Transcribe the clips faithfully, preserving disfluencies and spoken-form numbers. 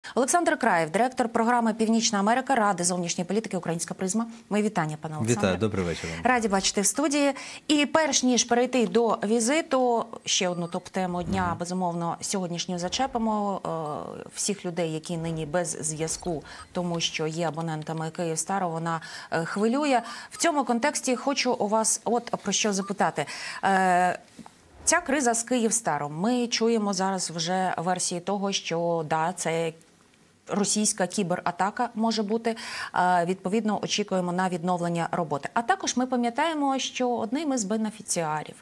Олександр Краєв, директор програми «Північна Америка» Ради зовнішньої політики «Українська призма». Мої вітання, пане Олександре. Вітаю, добрий вечір. Раді бачити в студії. І перш ніж перейти до візиту, ще одну топ-тему дня, угу. безумовно, сьогоднішню зачепимо. Всіх людей, які нині без зв'язку, тому що є абонентами Київстару, вона хвилює. В цьому контексті хочу у вас от про що запитати. Ця криза з Київстаром. Ми чуємо зараз вже версії того, що да, це російська кібератака може бути. Відповідно, очікуємо на відновлення роботи. А також ми пам'ятаємо, що одним із бенефіціарів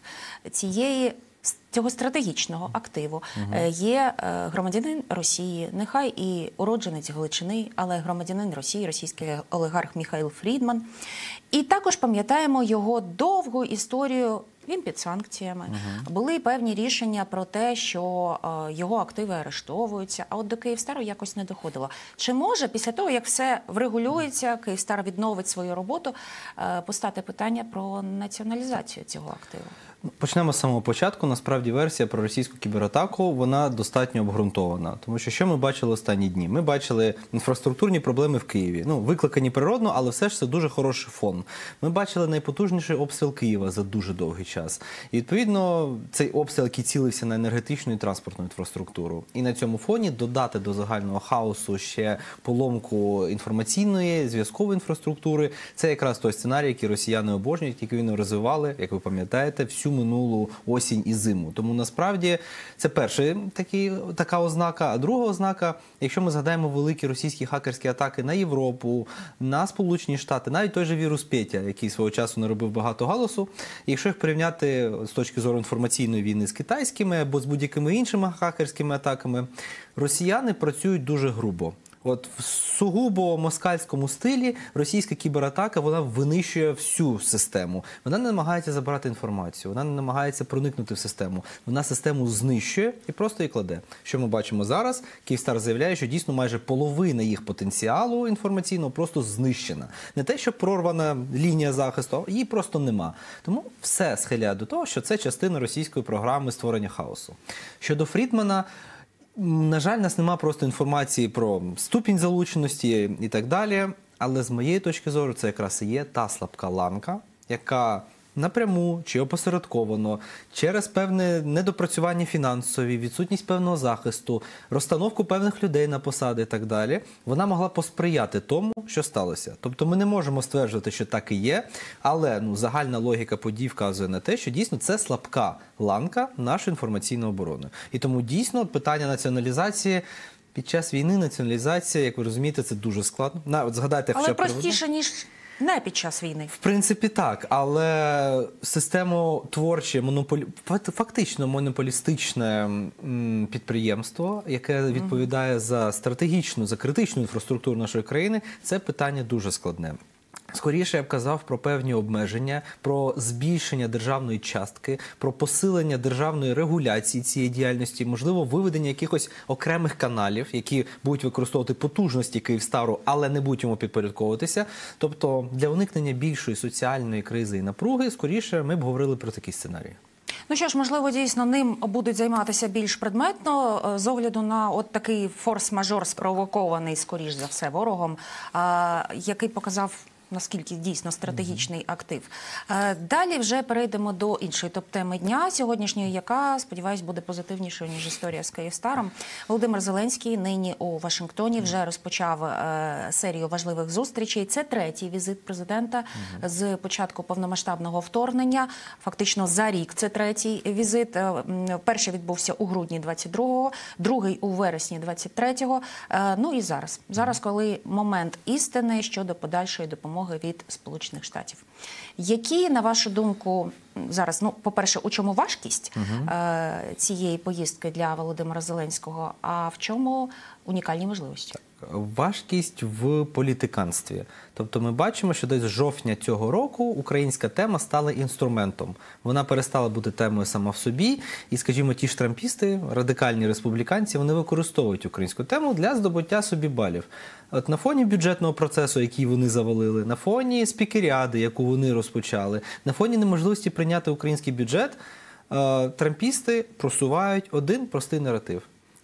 цієї цього стратегічного активу угу. є громадянин Росії, нехай і уродженець Галичини, але громадянин Росії, російський олігарх Міхаїл Фрідман. І також пам'ятаємо його довгу історію. Він під санкціями. Uh-huh. Були певні рішення про те, що е, його активи арештовуються, а от до Київстару якось не доходило. Чи може після того, як все врегулюється, Київстар відновить свою роботу, е, постати питання про націоналізацію цього активу? Почнемо з самого початку. Насправді версія про російську кібератаку, вона достатньо обґрунтована. Тому що що ми бачили останні дні? Ми бачили інфраструктурні проблеми в Києві. Ну, викликані природно, але все ж це дуже хороший фон. Ми бачили найпотужніший обстріл Києва за дуже довгий час. І, відповідно, цей обстріл, який цілився на енергетичну і транспортну інфраструктуру. І на цьому фоні додати до загального хаосу ще поломку інформаційної, зв'язкової інфраструктури. Це якраз той сценарій, який росіяни обожнюють, який вони розвивали, як ви пам'ятаєте, всю минулу осінь і зиму. Тому насправді це перша такі, така ознака. А друга ознака, якщо ми згадаємо великі російські хакерські атаки на Європу, на Сполучені Штати, навіть той же вірус Петя, який свого часу наробив багато галасу, і якщо їх порівняти з точки зору інформаційної війни з китайськими або з будь-якими іншими хакерськими атаками, росіяни працюють дуже грубо. От в сугубо москальському стилі російська кібератака, вона винищує всю систему. Вона не намагається забрати інформацію, вона не намагається проникнути в систему. Вона систему знищує і просто її кладе. Що ми бачимо зараз? Київстар заявляє, що дійсно майже половина їх потенціалу інформаційного просто знищена. Не те, що прорвана лінія захисту, її просто нема. Тому все схиляє до того, що це частина російської програми створення хаосу. Щодо Фрідмана, на жаль, у нас немає просто інформації про ступінь залученості і так далі, але з моєї точки зору це якраз і є та слабка ланка, яка напряму чи опосередковано, через певне недопрацювання фінансові, відсутність певного захисту, розстановку певних людей на посади і так далі, вона могла посприяти тому, що сталося. Тобто ми не можемо стверджувати, що так і є, але ну, загальна логіка подій вказує на те, що дійсно це слабка ланка нашої інформаційної оборони. І тому дійсно питання націоналізації під час війни, націоналізація, як ви розумієте, це дуже складно. На, от згадайте, але простіше, ніж не під час війни. В принципі, так. Але системотворче, монополі... фактично монополістичне підприємство, яке відповідає mm-hmm. за стратегічну, за критичну інфраструктуру нашої країни, це питання дуже складне. Скоріше я б казав про певні обмеження, про збільшення державної частки, про посилення державної регуляції цієї діяльності, можливо, виведення якихось окремих каналів, які будуть використовувати потужності Київстару, але не будуть йому підпорядковуватися. Тобто для уникнення більшої соціальної кризи і напруги, скоріше ми б говорили про такі сценарії. Ну що ж, можливо, дійсно ним будуть займатися більш предметно, з огляду на от такий форс-мажор, спровокований, скоріш за все, ворогом, який показав, наскільки дійсно стратегічний актив. Далі вже перейдемо до іншої топ-теми дня сьогоднішньої, яка, сподіваюсь, буде позитивнішою, ніж історія з Київстаром. Володимир Зеленський нині у Вашингтоні вже розпочав серію важливих зустрічей. Це третій візит президента з початку повномасштабного вторгнення. Фактично за рік це третій візит. Перший відбувся у грудні двадцять другого, другий у вересні двадцять третього. Ну і зараз. Зараз, коли момент істини щодо подальшої допомоги від Сполучених Штатів. Які, на вашу думку, зараз, ну, по-перше, у чому важкість угу. е, цієї поїздки для Володимира Зеленського, а в чому унікальні можливості? Важкість в політиканстві. Тобто ми бачимо, що десь з жовтня цього року українська тема стала інструментом. Вона перестала бути темою сама в собі, і, скажімо, ті ж трампісти, радикальні республіканці, вони використовують українську тему для здобуття собі балів. От на фоні бюджетного процесу, який вони завалили, на фоні спікеріади, яку вони розпочали, на фоні неможливості прийняти український бюджет, трампісти просувають один простий наратив.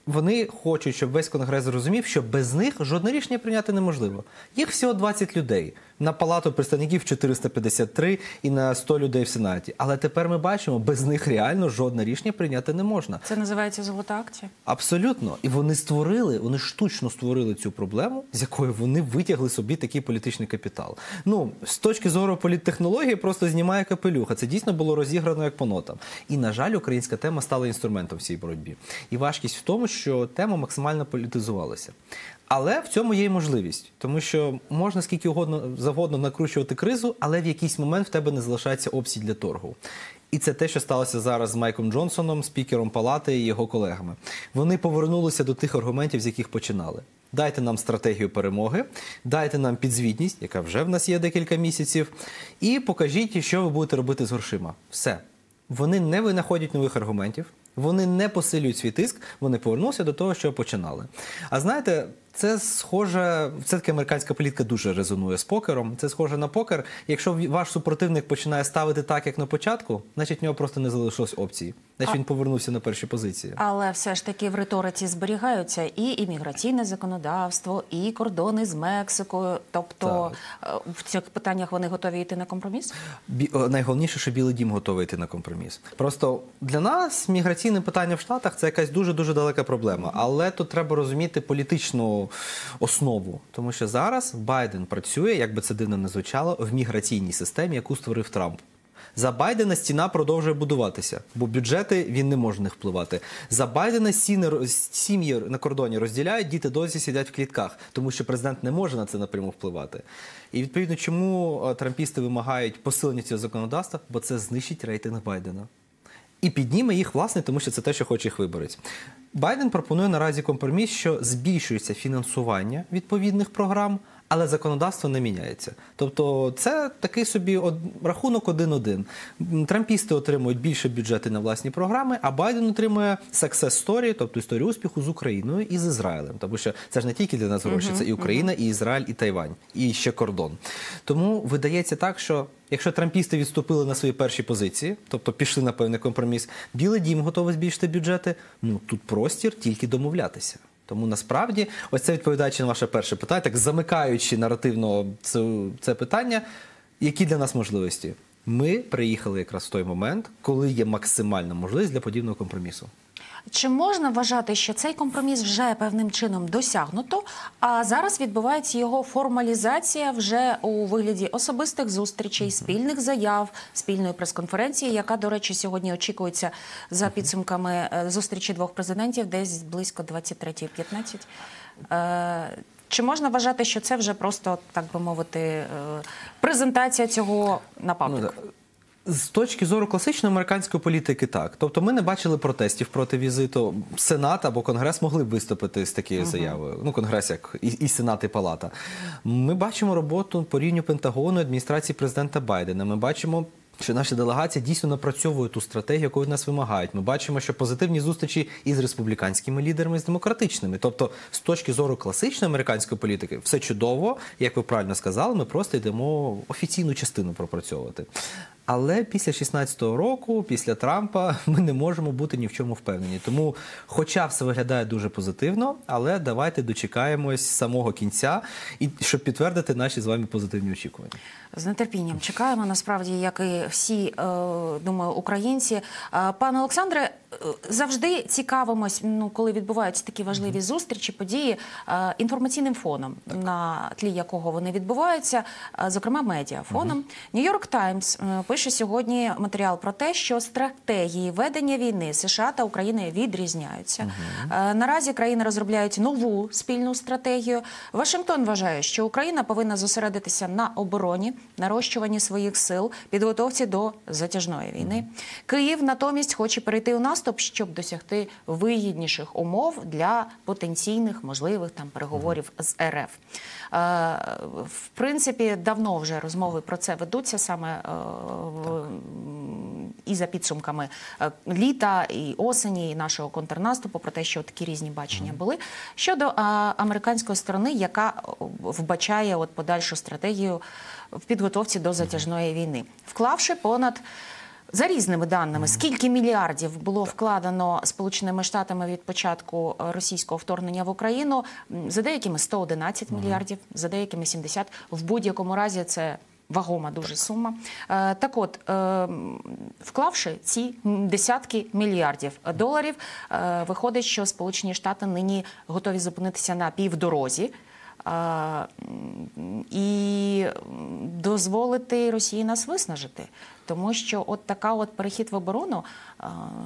вони хочуть, щоб весь Конгрес зрозумів, що без них жодне рішення прийняти неможливо. Їх всього двадцять людей. На Палату представників чотириста п'ятдесят три і на сто людей в Сенаті. Але тепер ми бачимо, без них реально жодне рішення прийняти не можна. Це називається золота акція? Абсолютно. І вони створили, вони штучно створили цю проблему, з якої вони витягли собі такий політичний капітал. Ну, з точки зору політтехнології просто знімає капелюха. Це дійсно було розіграно як по нотам. І, на жаль, українська тема стала інструментом в цій боротьбі. І важкість в тому, що тема максимально політизувалася. Але в цьому є й можливість, тому що можна скільки угодно, завгодно накручувати кризу, але в якийсь момент в тебе не залишається опцій для торгу. І це те, що сталося зараз з Майком Джонсоном, спікером Палати і його колегами. Вони повернулися до тих аргументів, з яких починали. Дайте нам стратегію перемоги, дайте нам підзвітність, яка вже в нас є декілька місяців, і покажіть, що ви будете робити з грошима. Все. Вони не винаходять нових аргументів, вони не посилюють свій тиск, вони повернулися до того, що починали. А знаєте, це схоже, все-таки американська політика дуже резонує з покером, це схоже на покер. Якщо ваш супротивник починає ставити так, як на початку, значить в нього просто не залишилось опції. Значить він повернувся на перші позиції. Але все ж таки в риториці зберігаються і імміграційне законодавство, і кордони з Мексикою. Тобто так. В цих питаннях вони готові йти на компроміс? Бі... Найголовніше, що Білий дім готовий йти на компроміс. Просто для нас міграційне питання в Штатах – це якась дуже-дуже далека проблема. Але тут треба розуміти політичну основу. Тому що зараз Байден працює, як би це дивно не звучало, в міграційній системі, яку створив Трамп. За Байдена стіна продовжує будуватися, бо бюджети він не може на них впливати. За Байдена сім'ї на кордоні розділяють, діти досі сидять в клітках, тому що президент не може на це напряму впливати. І відповідно, чому трампісти вимагають посилення цього законодавства? Бо це знищить рейтинг Байдена. І підніме їх, власне, тому що це те, що хоче їх виборець. Байден пропонує наразі компроміс, що збільшується фінансування відповідних програм, але законодавство не міняється. Тобто це такий собі од... рахунок один-один. Трампісти отримують більше бюджети на власні програми, а Байден отримує success story, тобто історію успіху з Україною і з Ізраїлем. Тому що це ж не тільки для нас гроші, uh-huh, це і Україна, uh-huh. і Ізраїль, і Тайвань, і ще кордон. Тому видається так, що якщо трампісти відступили на свої перші позиції, тобто пішли на певний компроміс, Білий дім готовий збільшити бюджети, ну тут простір тільки домовлятися. Тому насправді, ось це відповідаючи на ваше перше питання, так замикаючи наративно це, це питання, які для нас можливості? Ми приїхали якраз в той момент, коли є максимальна можливість для подібного компромісу. Чи можна вважати, що цей компроміс вже певним чином досягнуто, а зараз відбувається його формалізація вже у вигляді особистих зустрічей, спільних заяв, спільної прес-конференції, яка, до речі, сьогодні очікується за підсумками зустрічі двох президентів десь близько двадцять третя п'ятнадцять? Чи можна вважати, що це вже просто, так би мовити, презентація цього на паблік? Ну, з точки зору класичної американської політики так. Тобто ми не бачили протестів проти візиту. Сенат або Конгрес могли б виступити з такою uh-huh. заявою. Ну, Конгрес як і, і Сенат, і Палата. Ми бачимо роботу по рівню Пентагону і адміністрації президента Байдена. Ми бачимо, що наша делегація дійсно напрацьовує ту стратегію, яку від нас вимагають. Ми бачимо, що позитивні зустрічі із республіканськими лідерами, з демократичними. Тобто, з точки зору класичної американської політики, все чудово, як ви правильно сказали, ми просто йдемо офіційну частину пропрацьовувати. Але після шістнадцятого року, після Трампа, ми не можемо бути ні в чому впевнені. Тому, хоча все виглядає дуже позитивно, але давайте дочекаємось самого кінця, і щоб підтвердити наші з вами позитивні очікування. З нетерпінням чекаємо, насправді, як і всі, думаю, українці. Пане Олександре, завжди цікавимось, ну, коли відбуваються такі важливі зустрічі, події, інформаційним фоном, так. на тлі якого вони відбуваються, зокрема медіафоном. Нью-Йорк Таймс пише сьогодні матеріал про те, що стратегії ведення війни США та України відрізняються. Uh-huh. Наразі країни розробляють нову спільну стратегію. Вашингтон вважає, що Україна повинна зосередитися на обороні, нарощуванні своїх сил, підготовці до затяжної війни. Uh-huh. Київ натомість хоче перейти у наступ, щоб досягти вигідніших умов для потенційних можливих там переговорів uh-huh. з РФ. В принципі, давно вже розмови про це ведуться саме в, і за підсумками літа, і осені, і нашого контрнаступу, про те, що такі різні бачення були. Щодо а, американської сторони, яка вбачає от подальшу стратегію в підготовці до затяжної війни. Вклавши понад За різними даними, скільки мільярдів було вкладено Сполученими Штатами від початку російського вторгнення в Україну? За деякими сто одинадцять мільярдів, за деякими сімдесят. В будь-якому разі це вагома дуже сума. Е, так от, е, вклавши ці десятки мільярдів доларів, е, виходить, що Сполучені Штати нині готові зупинитися на півдорозі е, і дозволити Росії нас виснажити. Тому що от така от перехід в оборону е,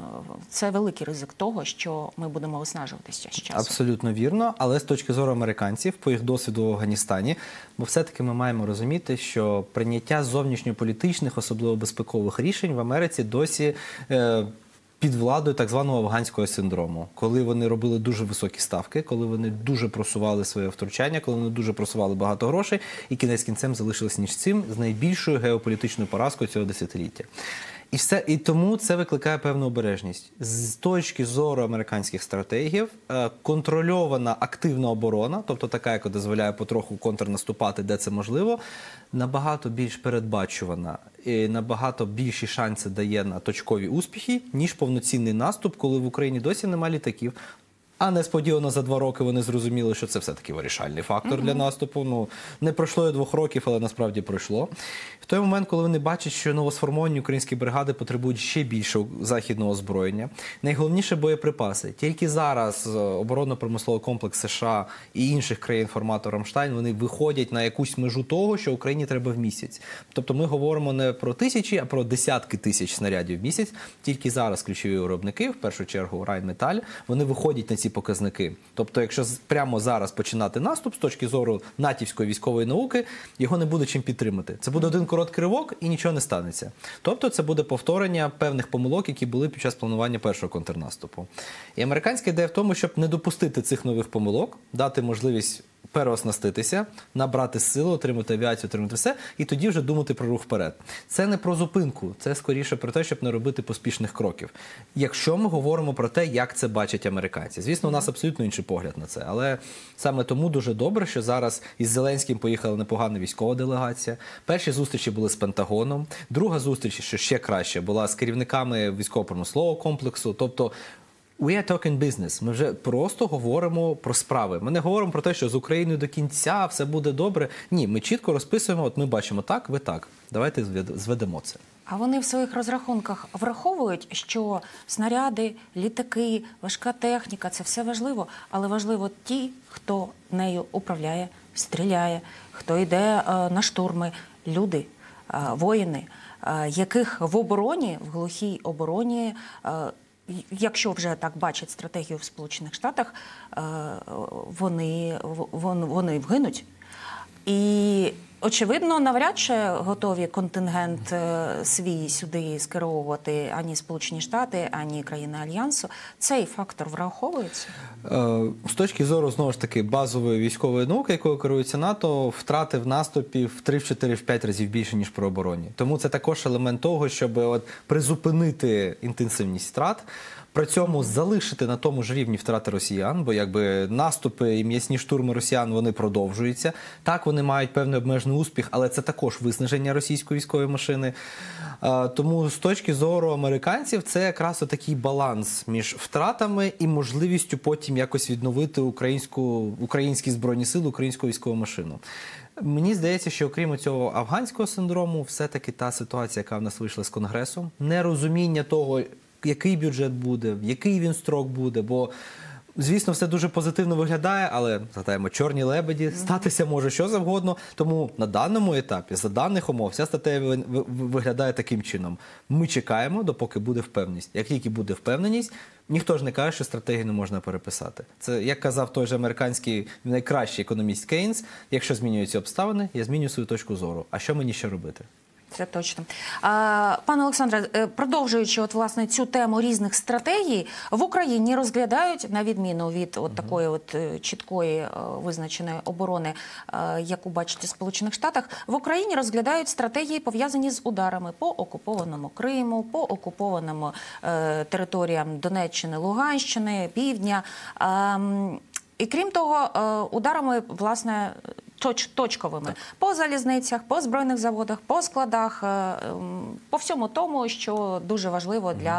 – це великий ризик того, що ми будемо виснажуватися з часом. Абсолютно вірно, але з точки зору американців, по їх досвіду в Афганістані, бо все-таки ми маємо розуміти, що прийняття зовнішньополітичних, особливо безпекових рішень в Америці досі е, під владою так званого афганського синдрому, коли вони робили дуже високі ставки, коли вони дуже просували своє втручання, коли вони дуже просували багато грошей, і кінець кінцем залишились ніж цим з найбільшою геополітичною поразкою цього десятиліття. І, все, і тому це викликає певну обережність. З точки зору американських стратегів, контрольована активна оборона, тобто така, яка дозволяє потроху контрнаступати, де це можливо, набагато більш передбачувана і набагато більші шанси дає на точкові успіхи, ніж повноцінний наступ, коли в Україні досі немає літаків. А несподівано за два роки вони зрозуміли, що це все-таки вирішальний фактор uh-huh. для наступу. Ну, не пройшло і двох років, але насправді пройшло. В той момент, коли вони бачать, що новосформовані українські бригади потребують ще більшого західного озброєння, найголовніше – боєприпаси. Тільки зараз оборонно-промисловий комплекс США і інших країн формату «Рамштайн» вони виходять на якусь межу того, що Україні треба в місяць. Тобто ми говоримо не про тисячі, а про десятки тисяч снарядів в місяць. Тільки зараз ключові виробники, в першу чергу Райнметаль, вони виходять на ці показники. Тобто, якщо прямо зараз починати наступ з точки зору натівської військової науки, його не буде чим підтримати. Це буде один короткий ривок і нічого не станеться. Тобто, це буде повторення певних помилок, які були під час планування першого контрнаступу. І американська ідея в тому, щоб не допустити цих нових помилок, дати можливість переоснаститися, набрати силу, отримати авіацію, отримати все, і тоді вже думати про рух вперед. Це не про зупинку, це скоріше про те, щоб не робити поспішних кроків. Якщо ми говоримо про те, як це бачать американці. Звісно, у нас абсолютно інший погляд на це, але саме тому дуже добре, що зараз із Зеленським поїхала непогана військова делегація. Перші зустрічі були з Пентагоном, друга зустріч, що ще краще, була з керівниками військово-промислового комплексу, тобто we are talking business. Ми вже просто говоримо про справи. Ми не говоримо про те, що з Україною до кінця все буде добре. Ні, ми чітко розписуємо, от ми бачимо так, ви так. Давайте зведемо це. А вони в своїх розрахунках враховують, що снаряди, літаки, важка техніка – це все важливо, але важливо ті, хто нею управляє, стріляє, хто йде е, на штурми, люди, е, воїни, е, яких в обороні, в глухій обороні, е, якщо вже так бачать стратегію в Сполучених Штатах, вони, вони вгинуть. І, очевидно, навряд чи готові контингент свій сюди скеровувати ані Сполучені Штати, ані країни Альянсу. Цей фактор враховується? З точки зору, знову ж таки, базової військової науки, якою керується НАТО, втрати в наступі в три, в чотири, в п'ять разів більше, ніж при обороні. Тому це також елемент того, щоб от призупинити інтенсивність втрат, при цьому залишити на тому ж рівні втрати росіян, бо якби наступи і м'ясні штурми росіян, вони продовжуються. Так, вони мають певний обмежений успіх, але це також виснаження російської військової машини. Тому з точки зору американців це якраз такий баланс між втратами і можливістю потім якось відновити українську, українські збройні сили, українську військову машину. Мені здається, що окрім цього афганського синдрому, все-таки та ситуація, яка в нас вийшла з Конгресу, нерозуміння того, який бюджет буде, в який він строк буде, бо, звісно, все дуже позитивно виглядає, але, згадаємо, чорні лебеді, статися може що завгодно, тому на даному етапі, за даних умов, вся стаття виглядає таким чином. Ми чекаємо, допоки буде впевненість. Як тільки буде впевненість, ніхто ж не каже, що стратегію не можна переписати. Це, як казав той же американський найкращий економіст Кейнс, якщо змінюються обставини, я зміню свою точку зору. А що мені ще робити? Це точно. А, пане Олександре, продовжуючи от, власне, цю тему різних стратегій, в Україні розглядають, на відміну від от такої от чіткої визначеної оборони, яку бачите в Сполучених Штатах, в Україні розглядають стратегії, пов'язані з ударами по окупованому Криму, по окупованим е, територіям Донеччини, Луганщини, Півдня. Е, і крім того, ударами, власне, точ, точковими по залізницях, по збройних заводах, по складах, е, м, по всьому тому, що дуже важливо для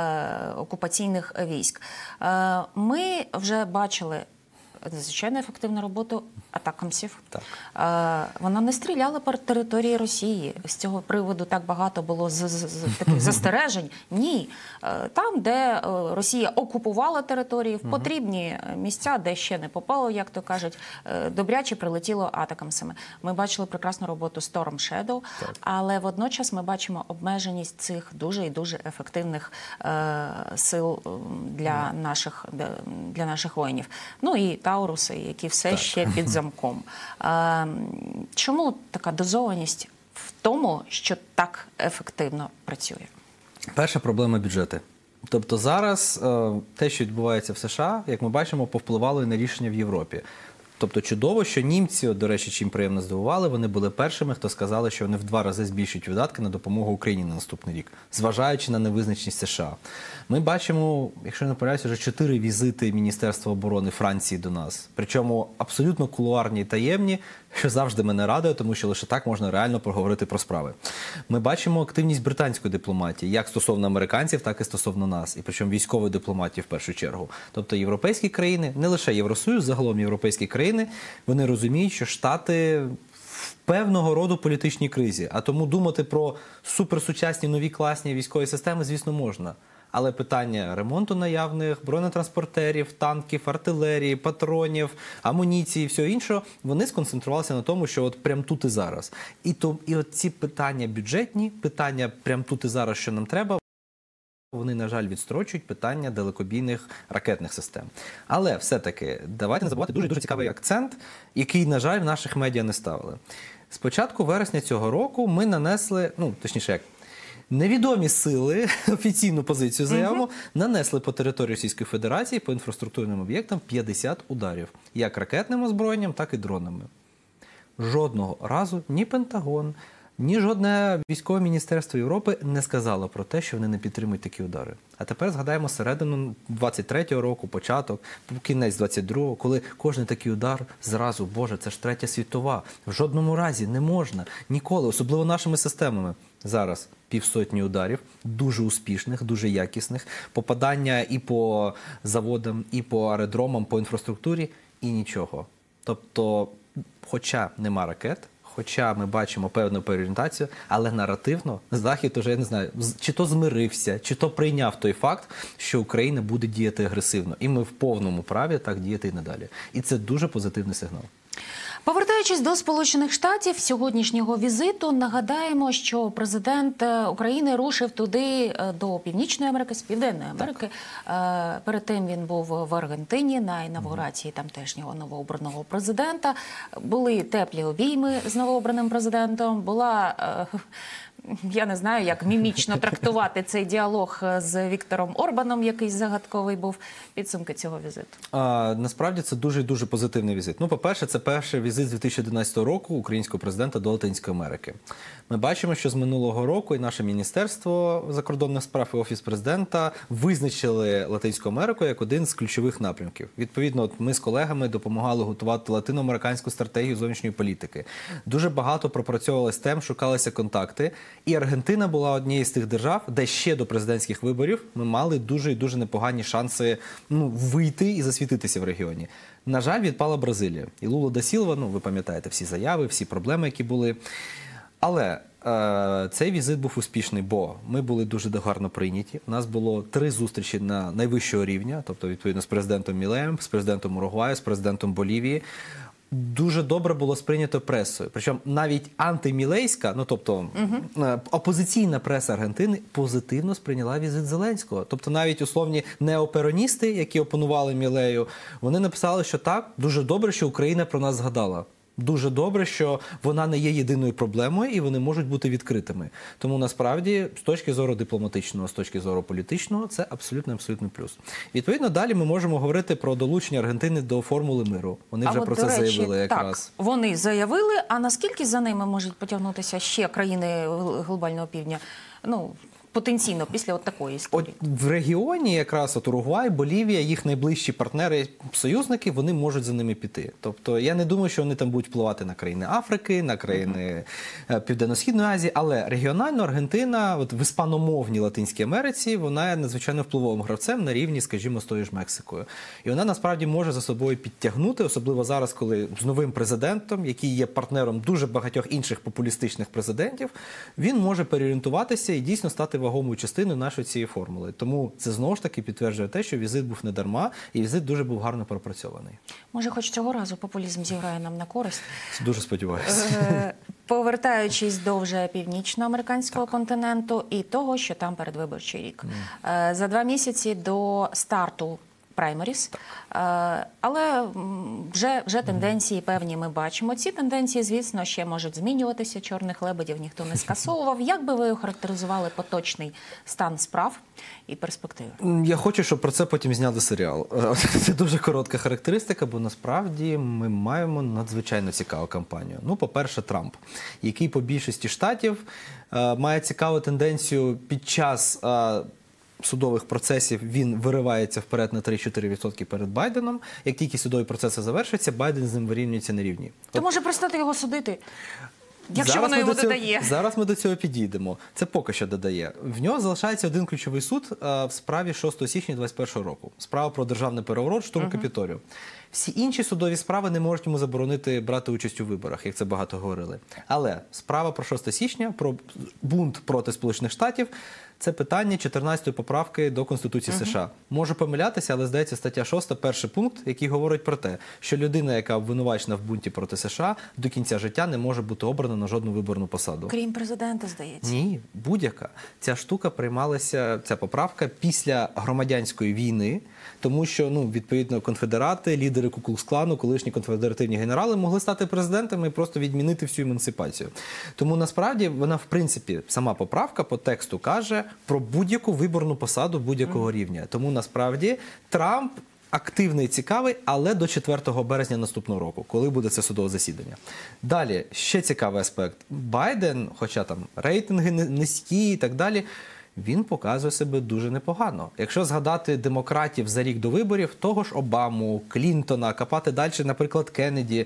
е, окупаційних військ. Е, ми вже бачили надзвичайно ефективну роботу атакамсів. Так. Е, вона не стріляла по території Росії. З цього приводу так багато було з, з, з, таких застережень. Ні. Е, там, де е, Росія окупувала території, в потрібні місця, де ще не попало, як то кажуть, е, добряче прилетіло атакамсами. Ми бачили прекрасну роботу Storm Shadow, Так. але водночас ми бачимо обмеженість цих дуже і дуже ефективних е, сил м, для, наших, для, для наших воїнів. Ну і Тауруси, які все Так. ще під замком. Е, чому така дозованість в тому, що так ефективно працює? Перша проблема – бюджети. Тобто зараз е, те, що відбувається в США, як ми бачимо, повпливало і на рішення в Європі. Тобто чудово, що німці, от, до речі, чим приємно здивували, вони були першими, хто сказали, що вони в два рази збільшують видатки на допомогу Україні на наступний рік, зважаючи на невизначеність США. Ми бачимо, якщо не помиляюсь, вже чотири візити Міністерства оборони Франції до нас. Причому абсолютно кулуарні і таємні, що завжди мене радує, тому що лише так можна реально поговорити про справи. Ми бачимо активність британської дипломатії, як стосовно американців, так і стосовно нас. І причому військової дипломатії в першу чергу. Тобто європейські країни, не лише Євросоюз, загалом європейські країни, вони розуміють, що Штати в певного роду політичній кризі. А тому думати про суперсучасні нові класні військові системи, звісно, можна. Але питання ремонту наявних, бронетранспортерів, танків, артилерії, патронів, амуніції і всього іншого, вони сконцентрувалися на тому, що от прям тут і зараз. І, то, і от ці питання бюджетні, питання прям тут і зараз, що нам треба, вони, на жаль, відстрочують питання далекобійних ракетних систем. Але все-таки давайте не забувати дуже-дуже цікавий акцент, який, на жаль, в наших медіа не ставили. З початку вересня цього року ми нанесли, ну, точніше, як, невідомі сили, офіційну позицію заяву, mm-hmm. нанесли по території Російської Федерації по інфраструктурним об'єктам п'ятдесят ударів. Як ракетним озброєнням, так і дронами. Жодного разу ні Пентагон, ні жодне військове міністерство Європи не сказало про те, що вони не підтримують такі удари. А тепер згадаємо середину двадцять третього року, початок, кінець двадцять другого, коли кожен такий удар зразу, боже, це ж третя світова. В жодному разі не можна, ніколи, особливо нашими системами. Зараз півсотні ударів, дуже успішних, дуже якісних, попадання і по заводам, і по аеродромам, по інфраструктурі, і нічого. Тобто, хоча нема ракет, хоча ми бачимо певну переорієнтацію, але наративно Захід уже, я не знаю, чи то змирився, чи то прийняв той факт, що Україна буде діяти агресивно. І ми в повному праві так діяти і надалі. І це дуже позитивний сигнал. Повертаючись до Сполучених Штатів сьогоднішнього візиту, нагадаємо, що президент України рушив туди до Північної Америки, з Південної Америки. Так. Перед тим він був в Аргентині на інавгурації тамтешнього новообраного президента. Були теплі обійми з новообраним президентом, була... Я не знаю, як мімічно трактувати цей діалог з Віктором Орбаном, який загадковий був. Підсумки цього візиту. А, насправді це дуже-дуже позитивний візит. Ну, по-перше, це перший візит з дві тисячі одинадцятого року українського президента до Латинської Америки. Ми бачимо, що з минулого року і наше Міністерство закордонних справ і Офіс президента визначили Латинську Америку як один з ключових напрямків. Відповідно, от ми з колегами допомагали готувати латиноамериканську стратегію зовнішньої політики. Дуже багато пропрацьовувалися тем, шукалися контакти. І Аргентина була однією з тих держав, де ще до президентських виборів ми мали дуже і дуже непогані шанси, ну, вийти і засвітитися в регіоні. На жаль, відпала Бразилія. І Лула да Сілва, ну, ви пам'ятаєте всі заяви, всі проблеми, які були. Але е, цей візит був успішний, бо ми були дуже гарно прийняті. У нас було три зустрічі на найвищого рівня, тобто, відповідно, з президентом Мілеєм, з президентом Уругваю, з президентом Болівії. Дуже добре було сприйнято пресою. Причому навіть антимілейська, ну тобто uh-huh. опозиційна преса Аргентини позитивно сприйняла візит Зеленського. Тобто навіть условні неопероністи, які опонували Мілею, вони написали, що так, дуже добре, що Україна про нас згадала. Дуже добре, що вона не є єдиною проблемою і вони можуть бути відкритими. Тому насправді, з точки зору дипломатичного, з точки зору політичного, це абсолютно-абсолютно плюс. Відповідно, далі ми можемо говорити про долучення Аргентини до формули миру. Вони а вже от, про це речі, заявили якраз. Так, вони заявили, а наскільки за ними можуть потягнутися ще країни глобального півдня? Ну, потенційно після от такої історії? От в регіоні якраз от Уругвай, Болівія, їх найближчі партнери, союзники, вони можуть за ними піти. Тобто я не думаю, що вони там будуть впливати на країни Африки, на країни uh-huh. Південно-Східної Азії, але регіонально Аргентина, от в іспаномовній Латинській Америці, вона є надзвичайно впливовим гравцем на рівні, скажімо, з тою ж Мексикою. І вона насправді може за собою підтягнути, особливо зараз, коли з новим президентом, який є партнером дуже багатьох інших популістичних президентів, він може переорієнтуватися і дійсно стати вагомою частиною нашої цієї формули. Тому це знову ж таки підтверджує те, що візит був не дарма, і візит дуже був гарно пропрацьований. Може, хоч цього разу популізм зіграє нам на користь? Дуже сподіваюся. Повертаючись до вже північноамериканського так. континенту і того, що там передвиборчий рік. Mm. За два місяці до старту праймеріс, але вже, вже тенденції певні ми бачимо. Ці тенденції, звісно, ще можуть змінюватися, чорних лебедів ніхто не скасовував. Як би ви охарактеризували поточний стан справ і перспективи? Я хочу, щоб про це потім зняли серіал. Це дуже коротка характеристика, бо насправді ми маємо надзвичайно цікаву кампанію. Ну, по-перше, Трамп, який по більшості штатів має цікаву тенденцію під час судових процесів, він виривається вперед на три-чотири відсотки перед Байденом. Як тільки судові процеси завершаться, Байден з ним вирівнюється на рівні. То може перестати його судити? Якщо воно йому додає. Зараз ми до цього підійдемо. Це поки що додає. В нього залишається один ключовий суд а, в справі шостого січня двадцять першого року. Справа про державний переворот, штурм uh-huh. Капітолію. Всі інші судові справи не можуть йому заборонити брати участь у виборах, як це багато говорили. Але справа про шостого січня, про бунт проти Сполучених Штатів, це питання чотирнадцятої поправки до Конституції uh-huh. США. Можу помилятися, але, здається, стаття шоста, перший пункт, який говорить про те, що людина, яка обвинувачена в бунті проти США, до кінця життя не може бути обрана на жодну виборну посаду. Крім президента, здається. Ні, будь-яка. Ця штука приймалася, ця поправка, після громадянської війни, тому що, ну, відповідно, конфедерати, лідери Ку-Клукс-клану, колишні конфедеративні генерали могли стати президентами і просто відмінити всю емансипацію. Тому, насправді, вона, в принципі, сама поправка по тексту каже про будь-яку виборну посаду будь-якого mm. рівня. Тому, насправді, Трамп активний і цікавий, але до четвертого березня наступного року, коли буде це судове засідання. Далі, ще цікавий аспект. Байден, хоча там рейтинги низькі і так далі, він показує себе дуже непогано. Якщо згадати демократів за рік до виборів, того ж Обаму, Клінтона, копати далі, наприклад, Кеннеді,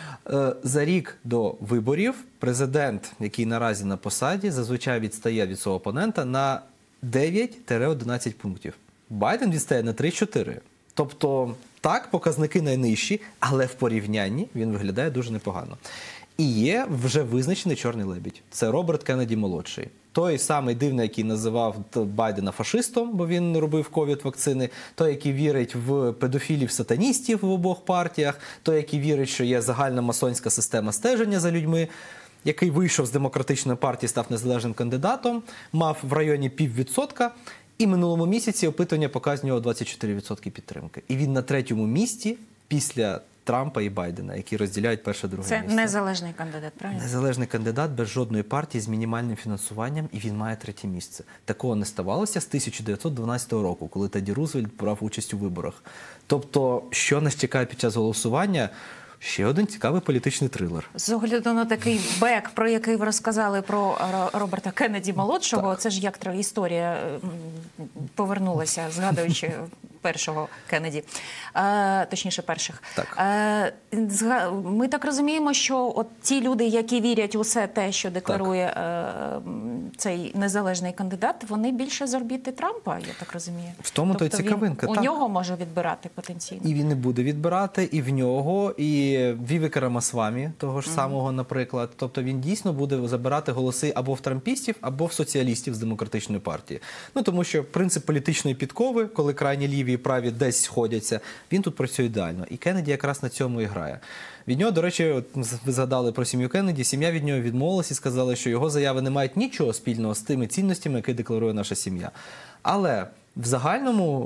за рік до виборів президент, який наразі на посаді, зазвичай відстає від свого опонента на дев'ять-одинадцять пунктів. Байден відстає на три-чотири. Тобто, так, показники найнижчі, але в порівнянні він виглядає дуже непогано. І є вже визначений чорний лебідь. Це Роберт Кеннеді-молодший. Той самий дивний, який називав Байдена фашистом, бо він робив ковід-вакцини, той, який вірить в педофілів-сатаністів в обох партіях, той, який вірить, що є загальна масонська система стеження за людьми, який вийшов з демократичної партії, став незалежним кандидатом, мав в районі піввідсотка, і минулому місяці опитування показує нього двадцять чотири відсотки підтримки. І він на третьому місці після Трампа і Байдена, які розділяють перше-друге місце. Це незалежний кандидат, правильно? Незалежний кандидат без жодної партії з мінімальним фінансуванням, і він має третє місце. Такого не ставалося з тисяча дев'ятсот дванадцятого року, коли Теді Рузвельт брав участь у виборах. Тобто, що нас чекає під час голосування? Ще один цікавий політичний трилер. З огляду на такий бек, про який ви розказали про Роберта Кеннеді-молодшого, це ж як історія повернулася, згадуючи першого Кеннеді, е, точніше перших. Так. Е, ми так розуміємо, що от ті люди, які вірять у все те, що декларує е, цей незалежний кандидат, вони більше з орбіти Трампа, я так розумію. В тому тобто то й цікавинка. Він так. у нього може відбирати потенційно. І він не буде відбирати, і в нього, і Вівека Рамасвамі, того ж mm-hmm. самого, наприклад. Тобто він дійсно буде забирати голоси або в трампістів, або в соціалістів з демократичної партії. Ну, тому що принцип політичної підкови, коли крайні ліві і праві десь сходяться, він тут працює ідеально. І Кеннеді якраз на цьому і грає. Від нього, до речі, от ви згадали про сім'ю Кеннеді, сім'я від нього відмовилась і сказала, що його заяви не мають нічого спільного з тими цінностями, які декларує наша сім'я. Але в загальному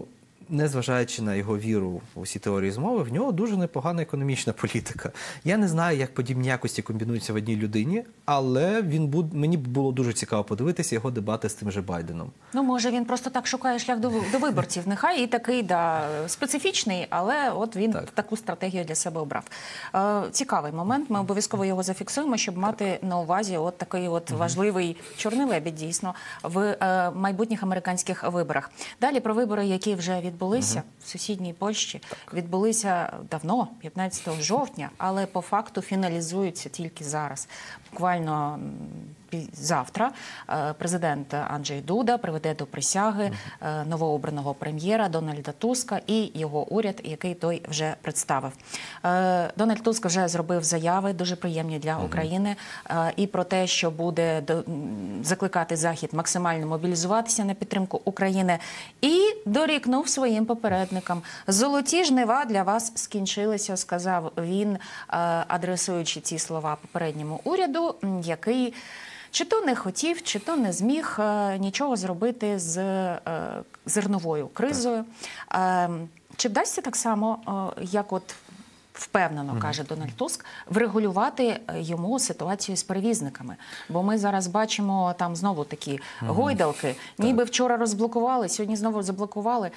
незважаючи на його віру у всі теорії змови, в нього дуже непогана економічна політика. Я не знаю, як подібні якості комбінуються в одній людині, але він буд... мені б було дуже цікаво подивитися його дебати з тим же Байденом. Ну, може, він просто так шукає шлях до, до виборців. Нехай і такий, да, специфічний, але от він Так. таку стратегію для себе обрав. Е, цікавий момент, ми обов'язково його зафіксуємо, щоб мати на увазі от такий от важливий чорний лебідь, дійсно, в е, майбутніх американських виборах. Далі про вибори, які вже відбулися в сусідній Польщі, відбулися давно, п'ятнадцятого жовтня, але по факту фіналізуються тільки зараз. Буквально м, пі- завтра е, президент Анджей Дуда приведе до присяги е, новообраного прем'єра Дональда Туска і його уряд, який той вже представив. Е, Дональд Туск вже зробив заяви, дуже приємні для України, е, і про те, що буде до- м, закликати Захід максимально мобілізуватися на підтримку України, і дорікнув своїм попередникам. «Золоті жнива для вас скінчилися», сказав він, е, адресуючи ці слова попередньому уряду, м, який чи то не хотів, чи то не зміг е, нічого зробити з е, зерновою кризою. Е, Чи вдасться так само, е, як от впевнено, каже Дональд Туск, врегулювати е, йому ситуацію з перевізниками? Бо ми зараз бачимо там знову такі гойдалки. Ніби вчора розблокували, сьогодні знову заблокували.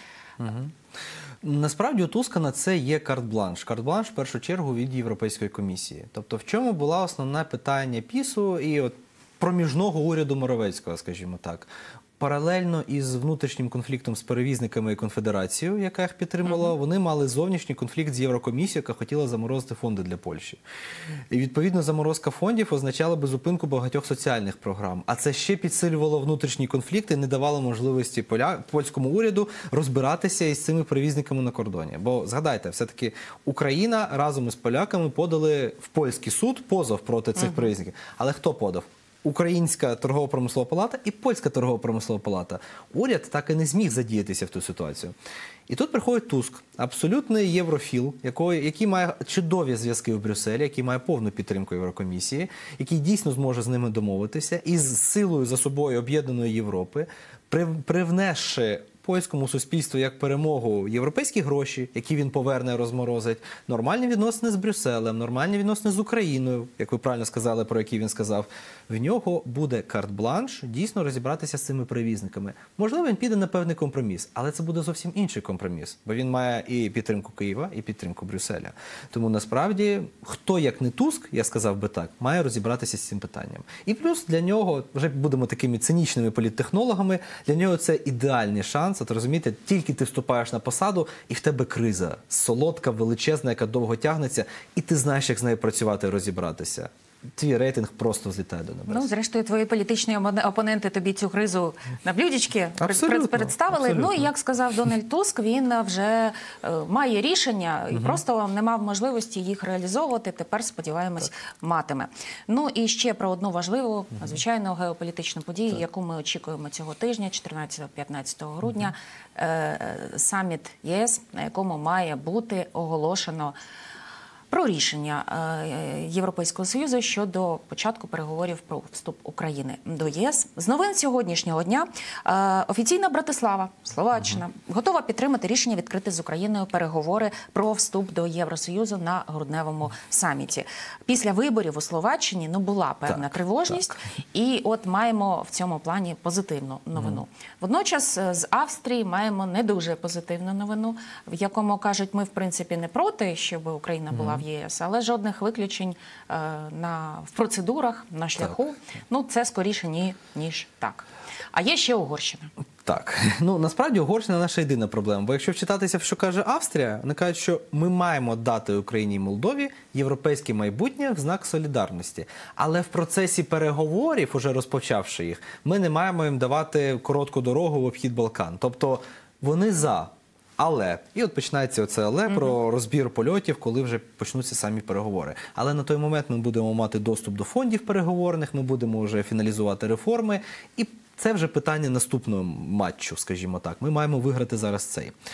Насправді у Туска на це є карт-бланш. Карт-бланш в першу чергу від Європейської комісії. Тобто в чому була основне питання ПІСу і от проміжного уряду Моровецького, скажімо так. Паралельно із внутрішнім конфліктом з перевізниками і конфедерацією, яка їх підтримувала, вони мали зовнішній конфлікт з Єврокомісією, яка хотіла заморозити фонди для Польщі. І відповідно заморозка фондів означала би зупинку багатьох соціальних програм. А це ще підсилювало внутрішній конфлікт і не давало можливості поля... польському уряду розбиратися із цими перевізниками на кордоні. Бо згадайте, все-таки Україна разом із поляками подали в польський суд позов проти цих перевізників. Але хто подав? Українська торгово-промислова палата і польська торгово-промислова палата. Уряд так і не зміг задіятися в ту ситуацію. І тут приходить Туск, абсолютний єврофіл, який, який має чудові зв'язки в Брюсселі, який має повну підтримку Єврокомісії, який дійсно зможе з ними домовитися і з силою за собою об'єднаної Європи, привнесши польському суспільству як перемогу європейські гроші, які він поверне, розморозить, нормальні відносини з Брюсселем, нормальні відносини з Україною, як ви правильно сказали, про які він сказав, в нього буде карт-бланш дійсно розібратися з цими перевізниками. Можливо, він піде на певний компроміс, але це буде зовсім інший компроміс, бо він має і підтримку Києва, і підтримку Брюсселя. Тому насправді, хто як не Туск, я сказав би так, має розібратися з цим питанням. І плюс для нього, вже будемо такими цинічними політтехнологами, для нього це ідеальний шанс. От розумієте, тільки ти вступаєш на посаду, і в тебе криза. Солодка, величезна, яка довго тягнеться, і ти знаєш, як з нею працювати і розібратися. Твій рейтинг просто взлітає до небес. Ну, зрештою, твої політичні опоненти тобі цю кризу на блюдечки Абсолютно, представили. абсолютно. Ну, і як сказав Дональд Туск, він вже е, має рішення і просто не мав можливості їх реалізовувати. Тепер, сподіваємось, матиме. Ну, і ще про одну важливу, звичайно, геополітичну подію, яку ми очікуємо цього тижня, чотирнадцятого-п'ятнадцятого грудня, е, е, саміт ЄС, на якому має бути оголошено про рішення е, Європейського Союзу щодо початку переговорів про вступ України до ЄС. З новин сьогоднішнього дня е, офіційна Братислава, Словаччина, готова підтримати рішення відкрити з Україною переговори про вступ до Євросоюзу на грудневому саміті. Після виборів у Словаччині ну, була певна Так, тривожність, і от маємо в цьому плані позитивну новину. Водночас е, з Австрії маємо не дуже позитивну новину, в якому кажуть, ми в принципі не проти, щоб Україна була в ЄС, але жодних виключень е, на, в процедурах, на шляху. Ну, це скоріше ні, ніж так. А є ще Угорщина. Так, ну насправді Угорщина наша єдина проблема. Бо якщо вчитатися, в що каже Австрія, вони кажуть, що ми маємо дати Україні і Молдові європейське майбутнє в знак солідарності. Але в процесі переговорів, уже розпочавши їх, ми не маємо їм давати коротку дорогу в обхід Балкан. Тобто вони за. Але, і от починається оце але mm-hmm. про розбір польотів, коли вже почнуться самі переговори. Але на той момент ми будемо мати доступ до фондів переговорних, ми будемо вже фіналізувати реформи. І це вже питання наступного матчу, скажімо так. Ми маємо виграти зараз цей.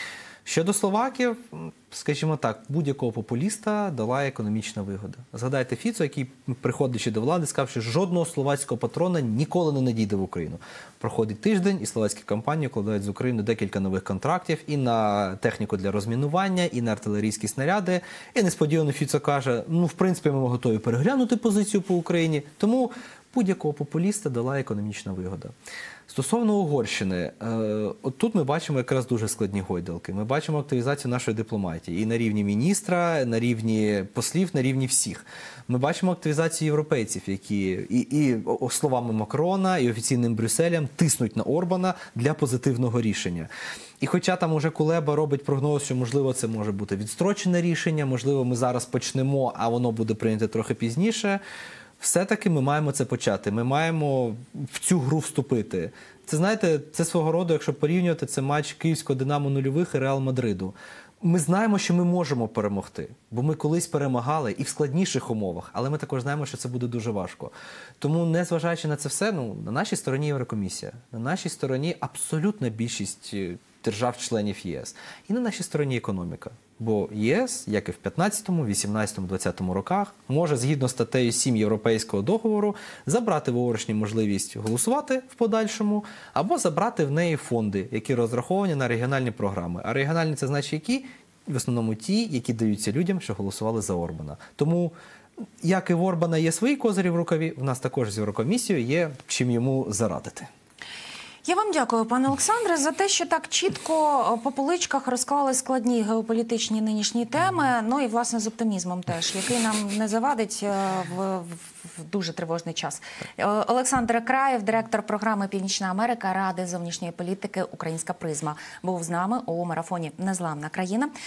Щодо словаків, скажімо так, будь-якого популіста дала економічна вигода. Згадайте Фіцо, який, приходячи до влади, сказав, що жодного словацького патрона ніколи не надійде в Україну. Проходить тиждень, і словацькі компанії укладають з Україною декілька нових контрактів і на техніку для розмінування, і на артилерійські снаряди. І несподівано Фіцо каже, ну, в принципі, ми готові переглянути позицію по Україні. Тому будь-якого популіста дала економічна вигода. Стосовно Угорщини, от тут ми бачимо якраз дуже складні гойдалки. Ми бачимо активізацію нашої дипломатії і на рівні міністра, на рівні послів, на рівні всіх. Ми бачимо активізацію європейців, які і, і словами Макрона, і офіційним Брюсселем тиснуть на Орбана для позитивного рішення. І хоча там уже Кулеба робить прогноз, що, можливо, це може бути відстрочене рішення, можливо, ми зараз почнемо, а воно буде прийнято трохи пізніше, все-таки ми маємо це почати, ми маємо в цю гру вступити. Це, знаєте, це свого роду, якщо порівнювати, це матч Київського Динамо нульових і Реал Мадриду. Ми знаємо, що ми можемо перемогти, бо ми колись перемагали і в складніших умовах, але ми також знаємо, що це буде дуже важко. Тому, незважаючи на це все, ну, на нашій стороні Єврокомісія, на нашій стороні абсолютна більшість держав-членів ЄС. І на нашій стороні економіка. Бо ЄС, як і в п'ятнадцятому, вісімнадцятому, двадцятому роках, може, згідно з статтею сім Європейського договору, забрати в Угорщині можливість голосувати в подальшому, або забрати в неї фонди, які розраховані на регіональні програми. А регіональні – це значить які? В основному ті, які даються людям, що голосували за Орбана. Тому, як і в Орбана є свої козирі в рукаві, в нас також з Єврокомісією є чим йому зарадити. Я вам дякую, пане Олександре, за те, що так чітко по поличках розклали складні геополітичні нинішні теми, ну і, власне, з оптимізмом теж, який нам не завадить в, в дуже тривожний час. Олександр Краєв, директор програми «Північна Америка» Ради зовнішньої політики «Українська призма», був з нами у марафоні «Незламна країна».